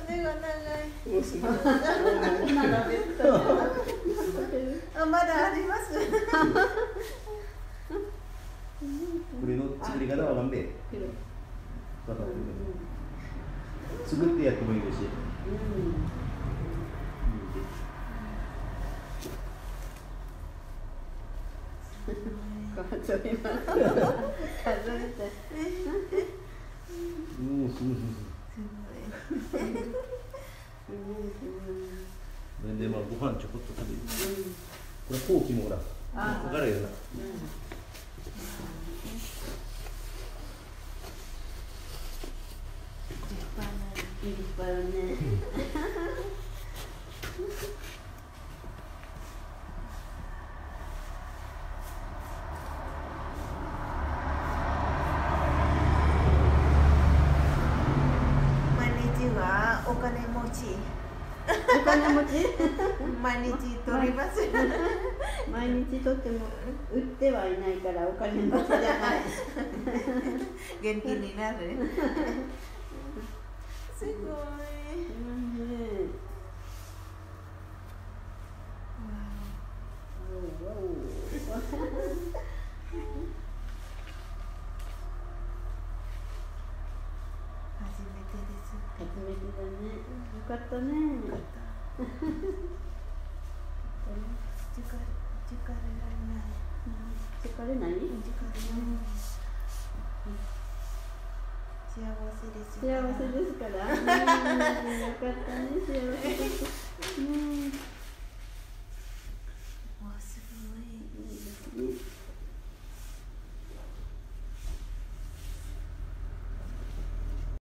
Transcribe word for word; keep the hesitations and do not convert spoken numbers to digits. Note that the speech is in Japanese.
腕が長い。あ、まだあります。 栗の作り方はわかんべ。作ってやってもいいし。 数えます。数えて。 うん、すごい。で、まあ、ご飯ちょこっと食べる。これ、ほうきもほら。かかるよな。 立派だね。お金持ち。お金持ち。毎日取ります。毎日取っても売ってはいないからお金持ちじゃない。元気になる。すごい。初めてです。初めてだね。よかったね。よかった。疲れ、疲れない。疲れない？疲れない。幸せです。幸せですから。よかったね。幸せです。